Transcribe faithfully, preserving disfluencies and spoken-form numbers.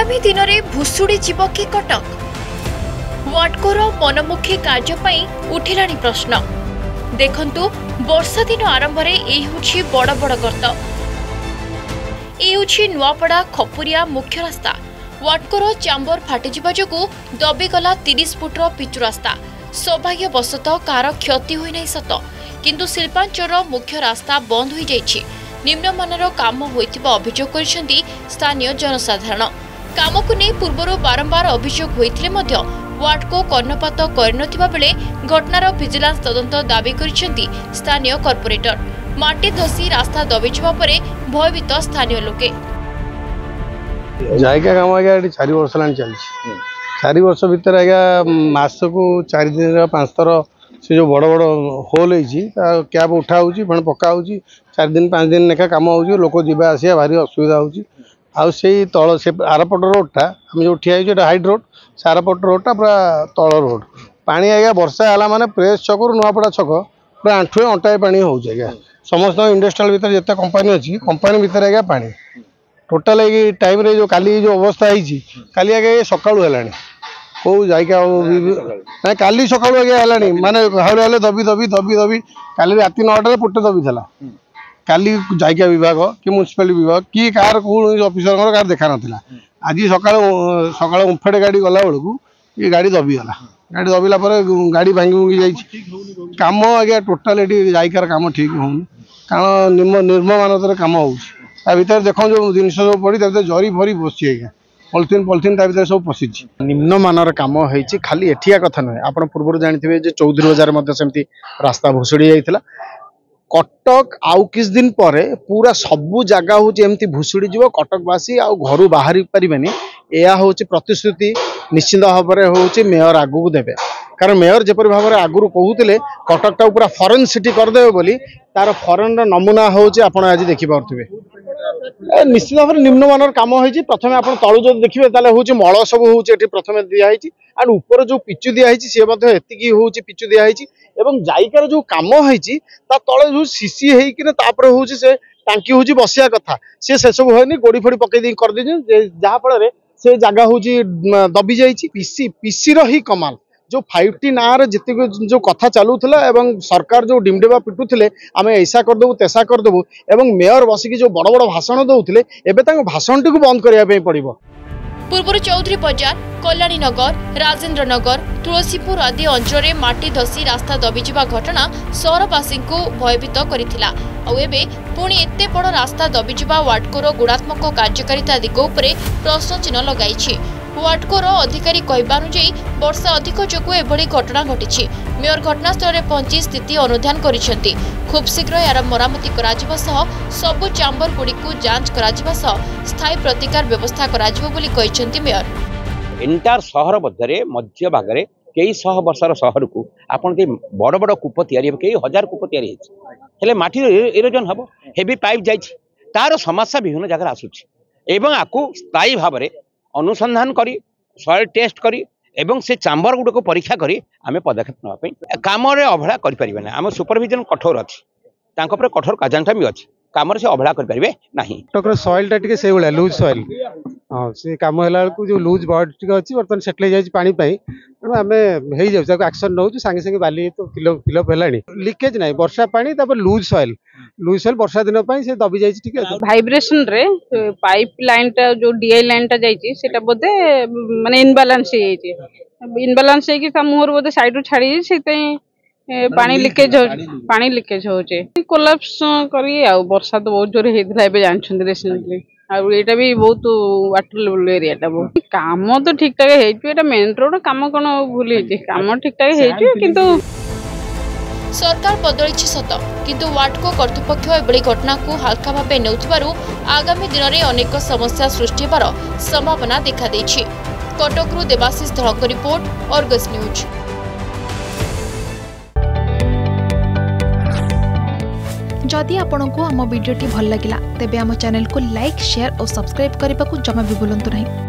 आगामी दिन में भुशुड़ी जीव कि कटक वाटकोर मनमुखी कार्य उठिला प्रश्न। देखंतु वर्षा दिन आरंभ में बड़ बड़ गर्त ये नुआपड़ा खपुरिया मुख्य रास्ता। वाटकोर चांबर फाटिजिबा जोगु दबिगला तीस फुट्र पिचु रास्ता। सौभाग्यवशतः कार क्षति होई नहीं सत, किंतु शिल्पांचल मुख्य रास्ता बंद हो जाइछि। निम्नमानर काम होइतिबा अभियोग करिसेंती स्थानीय जनसाधारण। काम को नहीं पूर्व बारंबार अभियोग होइथिले मध्य वाटको कर्णपात करनथिबा बेले घटनार विजिलेंस तदंत दाबी करिसेंती स्थानीय कॉर्पोरेटर। माटी धसी रास्ता दबिजिबा परे भयभीत स्थानीय लोके। जायका काम आज्ञा चार वर्ष लाइन चलछि। चार वर्ष भितर आज्ञा मास को चार दिन पांच थर से जो बड़ बड़ होल है कैब उठा हो पक्का हो चार दिन पाँच दिन लेखा कम हो लोक जावा आसा भारी असुविधा हो। तल से आरपट रोडटा आम जो ठिया हाइट रोड से आरपट रोडटा पूरा तल रोड पानी आज्ञा वर्षा है माने प्रेस छक नुआपड़ा छक पूरा आंठुए अंटाए पानी हो समस्त इंडस्ट्रियल भितर जिते कंपानी अच्छी कंपानी भितर आज्ञा पानी टोटाल टाइम रे जो काली जो अवस्था है काली आज्ञा सकाळु है कौ जायका ना काली सका है माने हाउले हाउले दबी दबी दबी दबी काली रात नौटा पुटे दबी था काली जायका विभाग कि म्यूनिसिपालिटी विभाग कि कार कौन ऑफिसर कार देखा नाला। आज सका सका उम्फेड गाड़ी गला बेलू ये गाड़ी दबिगला गाड़ी दबिला गाड़ी भांगी भुंगी जाइए कम आज्ञा टोटाल ये जायकार कम ठीक होनी कारण निर्ममानतार कम हो भर देख जो जिन सब पड़ी जरी भरी बसी आज्ञा पॉलिथिन पॉलिथिन ता भीतर सब पशि निम्नमानर काम होइछि। खाली एठिया कथा नुहे आपण पूर्व जानिथिबे जे चौधरी बाजार मध्ये सेमती रास्ता भुसुड़ी जाइथिला। कटक आउ किस दिन पर पूरा सबु जगह हूँ एमती भुसुड़ी जीव कटकवासी आउ घर बाहरी पारिबेनी या हूँ प्रतिश्रुति निश्चित भाव में हूँ मेयर आगू देवे। कारण मेयर जपरी भाव में आगुरी कहते कटकटा पूरा फरेन सिटी करदे बोली तार फरेन नमूना हूँ आप आज देखिपे निश्चित भाव में निम्नमानर कम होती। प्रथम आप तलू जो देखिए हूँ मल सब हूँ प्रथम दिखाई एंड ऊपर जो पिचु दिखाई सी एति हूँ पिचु दिखाई एवं जायकार जो कम होती तले जो सीसी होकर हूँ से टांकी हूँ बसिया कथा सी से सब होनी गोड़ी फोड़ी पकई कर जहाँफल से जगह हूँ दबी जाइए। पीसी पीसी ही कमाल जो फाइव टी ना जिते जो कथा चलूला एवं सरकार जो डिमडेबा पिटुले आम ऐसा करदेबू तेसा करदेबू एवं मेयर बसिकी जो बड़ बड़ भाषण दौले एवं भाषण टी बंद करने पड़ो। पूर्व चौधरी बाजार कल्याणी नगर राजेंद्र नगर तुलसीपुर आदि अंचल माटी धसी रास्ता दबिजिबा घटना सहरवासी को भयभीत करथिला। आउ एबे पुणी एते बड़ रास्ता दबिजिबा वाटकोर गुणात्मक कार्यकारिता दिग उपरे प्रश्न चिन्ह लगाइछि। वाटकोर अधिकारी कहबानुଯାୟୀ वर्षा अधिक जोगु एभली घटना घटिछि। मेयर घटनास्थल में पहुंची स्थिति अनुध्यान करिसेंती। खूब शीघ्र यार मरामती कराजिबा सह सबु चांबर गुड़ी को जांच कराजिबा सह स्थायी प्रतिकार व्यवस्था कराजिबो बोली कहिसेंती मेयर। एंटायर सहर मध्य मध्य भाग में कई शह वर्षर सहर को आपन बड़ बड़ कूप तैयारी कई हजार कूप तैयारी हेले माटी इरोजन हम हेवी पाइप जाइछि तार समस्या विभिन्न जगह आसुछि एवं आकु स्थायी भाव में अनुसंधान करी सॉइल टेस्ट करी एवं से चांबर गुड़ को परीक्षा करी आमे पदक्षेप नापी काम अवहेला करें। आम सुपरविजन कठोर अच्छी कठोर कार्यानुष्ठान भी अच्छी काम से अवहेला करें ना। कटक सॉइल टा टिके से भाया लुज सॉइल हाँ से कम है जो लुज बॉडी टी अच्छी बर्तमान सेटल जाइए पानी तेणु आम हो जाऊँ एक्शन नौ सागे सागे बाली तो फिलअप फिलअप है लिकेज ना वर्षा पानी लुज सॉइल लुज सॉइल वर्षा दिन से दबी जाइए भाइब्रेशन रे पाइप लाइन टा जो डीआई लाइन टा जाइए सेटा बोधे माने इनबालांस हो जाइए इनबालांस हो मुहर बोधे साइड छाड़ी से पानी लिकेज पानी लिकेज हो कोलाप्स करी आ वर्षा तो बहुत जोर होता है जानते रिसेंटली आईटा भी बहुत वाटर लेवल एरिया बहुत काम तो ठीक ठाक हो मेन रोड काम कौन भूल काम ठीक ठाक हो। सरकार बदली सत किंतु वाटको कर्तृपक्ष एभली घटना को हल्का भाव नेउथिबारु आगामी दिन में अनेक समस्या सृष्टि होबार संभावना देखा देछि। कटकरू देवाशीष धड़क रिपोर्ट अर्गस न्यूज। जदि आपंक आम भिडी भल लगा तेब आम चैनल को लाइक शेयर और सब्सक्राइब करने को जमा भी भूलु नहीं।